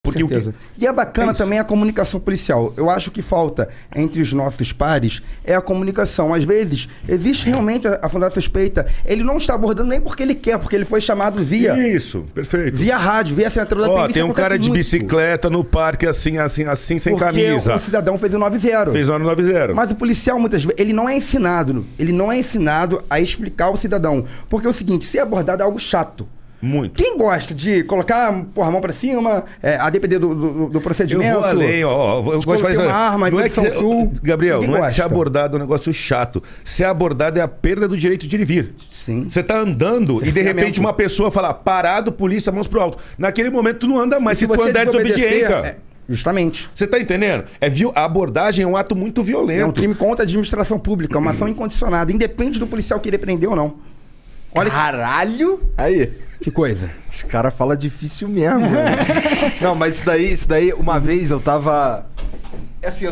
Porque certeza. E é bacana também a comunicação policial. Eu acho que falta entre os nossos pares é a comunicação. Às vezes, existe realmente a fundada suspeita. Ele não está abordando nem porque ele quer, porque ele foi chamado via... Isso, perfeito. Via rádio, via assinatura da Ó, tem um cara de bicicleta no parque, assim, sem porque camisa. O cidadão fez o 90. Fez o 90. Mas o policial, muitas vezes, ele não é ensinado a explicar ao cidadão. Porque é o seguinte, ser abordado é algo chato. Muito. Quem gosta de colocar a mão pra cima, a depender do procedimento... Eu vou além, ó. Eu gosto de fazer uma arma, não é que sul, Gabriel, não é que gosta. ser abordado é um negócio chato. Ser abordado é a perda do direito de ir e vir. Sim. Você tá andando e de repente uma pessoa fala, parado, polícia, mãos pro alto. Naquele momento tu não anda mais, se tu andar de desobediência. Justamente. Você tá entendendo? A abordagem é um ato muito violento. É um crime contra a administração pública, uma ação incondicionada, independe do policial querer prender ou não. Olha, caralho! Aí. Que coisa. Os caras falam difícil mesmo. Né? Não, mas isso daí, uma vez eu tava... Assim,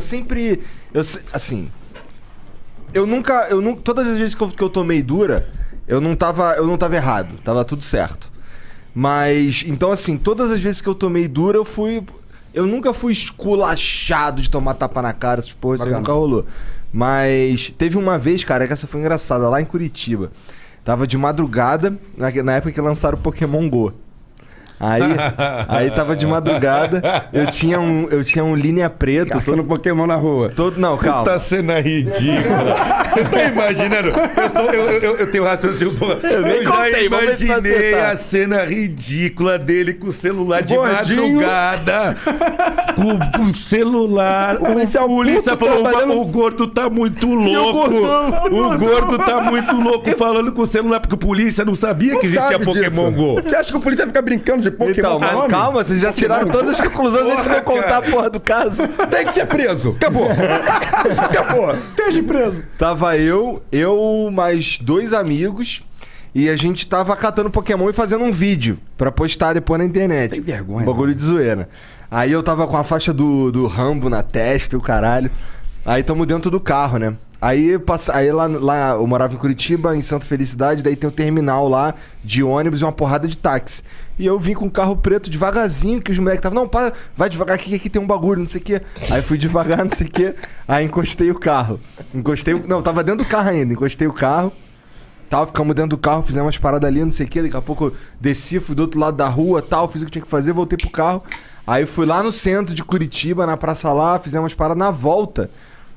eu nunca... Todas as vezes que eu tomei dura, eu não tava errado. Tava tudo certo. Mas, então assim, todas as vezes que eu tomei dura, eu nunca fui esculachado de tomar tapa na cara, essas porra, isso aí nunca rolou. Mas teve uma vez, cara, que essa foi engraçada, lá em Curitiba. Tava de madrugada, na época que lançaram o Pokémon Go. Aí tava de madrugada, eu tinha um linha preto. Caçando Pokémon na rua. Não, calma. Tá sendo ridícula. Você tá imaginando? Eu tenho raciocínio. Eu já imaginei a cena ridícula dele com o celular de madrugada. Com o celular. O polícia falou: o gordo tá muito louco. O gordo tá muito louco falando com o celular, porque o polícia não sabia que existia Pokémon Go. Você acha que o polícia fica brincando de Pokémon? Então, mas calma, vocês já tiraram todas as conclusões antes de eu contar a porra do caso. Tem que ser preso. Acabou. Acabou. Esteja preso. Tava eu mais 2 amigos e a gente tava catando Pokémon e fazendo um vídeo pra postar depois na internet. Tem vergonha. Bagulho de zoeira. Aí eu tava com a faixa do Rambo na testa e o caralho. Aí tamo dentro do carro, né? Aí lá eu morava em Curitiba, em Santa Felicidade, daí tem um terminal lá de ônibus e uma porrada de táxi. E eu vim com um carro preto devagarzinho, que os moleques estavam, não, para, vai devagar aqui, que aqui tem um bagulho, não sei o quê. Aí fui devagar, não sei o quê. Aí encostei o carro. Não, tava dentro do carro ainda, encostei o carro. Ficamos dentro do carro, fizemos umas paradas ali, não sei o quê. Daqui a pouco eu desci, fui do outro lado da rua, fiz o que tinha que fazer, voltei pro carro. Aí fui lá no centro de Curitiba, na praça lá, fizemos umas paradas. Na volta,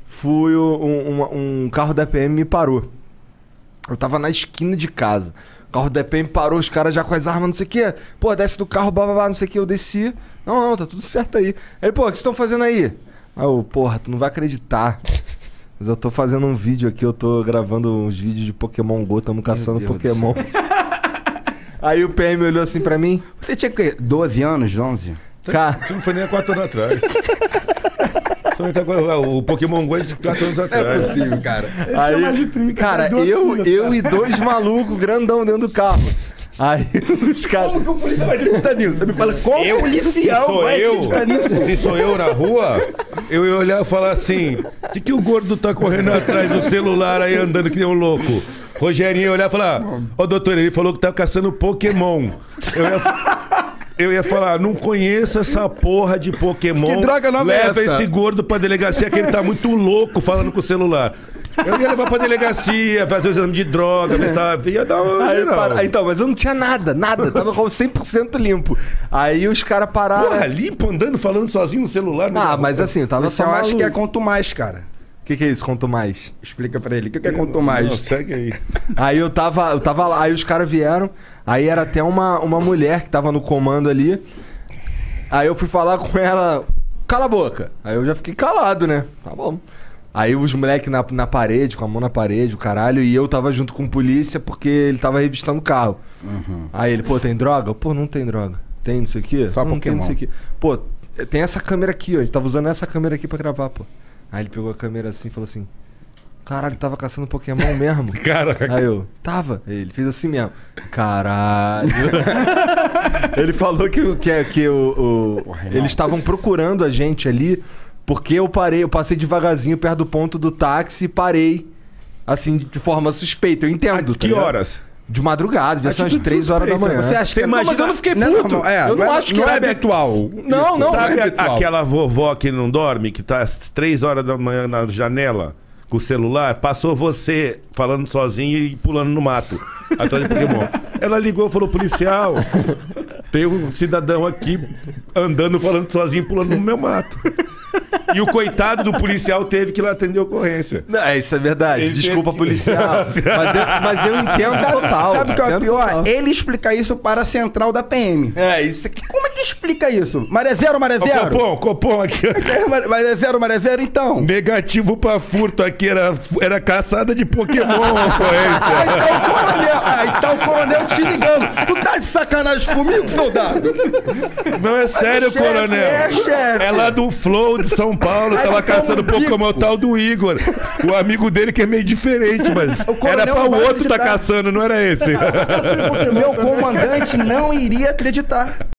um carro da PM me parou. Eu tava na esquina de casa. O carro da PM parou, os caras já com as armas, não sei o quê. Pô, desce do carro, blá, não sei o quê. Eu desci. Não, tá tudo certo aí. Aí, pô, o que vocês estão fazendo aí? Aí eu, porra, tu não vai acreditar. Mas eu tô fazendo um vídeo aqui, eu tô gravando uns vídeos de Pokémon Go, tamo caçando Pokémon. Aí o PM olhou assim pra mim. Você tinha que 12 anos, 11? Cara, isso não foi nem há 4 anos atrás. O Pokémon Go é de 4 anos atrás. Não é possível, cara. Aí, mais de 30, cara, eu e 2 malucos grandão dentro do carro. Aí os caras... Como que o policial vai acreditar nisso? Você me fala, como o policial vai acreditar nisso? Se sou eu na rua, eu ia olhar e falar assim, o que o gordo tá correndo atrás do celular aí, andando que nem um louco? Rogerinho ia olhar e falar, ô doutor, ele falou que tá caçando Pokémon. Eu ia falar, não conheço essa porra de Pokémon. Que droga nova é Leva essa? esse gordo pra delegacia que ele tá muito louco falando com o celular. Eu ia levar pra delegacia, fazer o exame de droga, ver se tava... Ia dar uma geral. Então, mas eu não tinha nada. Tava com 100% limpo. Aí os caras pararam... Porra, limpo, andando, falando sozinho no celular. Mas assim, eu tava só Eu acho maluco. que é quanto mais, cara. O que é isso, quanto mais? Explica pra ele. O que é quanto mais? Não, segue aí. Aí eu tava lá, aí os caras vieram, aí era até uma mulher que tava no comando ali. Aí eu fui falar com ela, cala a boca. Aí eu já fiquei calado, né? Tá bom. Aí os moleques na parede, com a mão na parede, o caralho, e eu tava junto com a polícia porque ele tava revistando o carro. Uhum. Aí ele, pô, tem droga? Pô, não tem droga. Tem não sei o quê? Só não, Pokémon. tem não sei o quê. Pô, tem essa câmera aqui, ó. A gente tava usando essa câmera aqui pra gravar, pô. Aí ele pegou a câmera assim e falou assim, caralho, tava caçando Pokémon mesmo? Caraca. Aí eu, tava. Ele fez assim mesmo. Caralho. Ele falou que eles estavam procurando a gente ali porque eu passei devagarzinho perto do ponto do táxi e parei, assim, de forma suspeita. Eu entendo, Que horas? De madrugada, devia ser umas 3 horas da manhã. Você acha que imagina... Mas eu não fiquei puto. Eu não acho que não é é habitual. Não. Sabe é habitual. aquela vovó que não dorme, que tá às 3 horas da manhã na janela com o celular? Passou você falando sozinho e pulando no mato atrás de Pokémon. Ela ligou e falou: policial, tem um cidadão aqui andando, falando sozinho, pulando no meu mato. E o coitado do policial teve que ir lá atender a ocorrência. Não, isso é verdade. Desculpa, policial. Mas eu entendo total. Sabe o que é o pior? Total. Ele explica isso para a central da PM. Isso aqui. Como é que explica isso? Maré zero? Copom aqui. Maré zero, então. Negativo pra furto aqui, era caçada de Pokémon a ocorrência. Aí tá o coronel te ligando. Tu tá de sacanagem comigo, soldado? Não, é sério, chefe, coronel. chefe. É lá do Flow de São Paulo, tava caçando Pokémon, tal do Igor. O amigo dele que é meio diferente, mas era pra o outro tá caçando, não era esse. Meu comandante não iria acreditar.